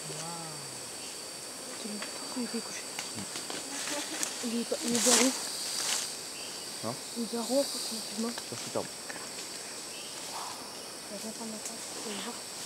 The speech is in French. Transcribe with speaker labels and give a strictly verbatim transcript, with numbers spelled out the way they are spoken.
Speaker 1: Il est couché. Il est, il est vers où?
Speaker 2: Hein?
Speaker 1: Il est vers où, approximativement?
Speaker 2: Sur superbe.
Speaker 1: Il y a vingt ans de ma part, je vais le voir.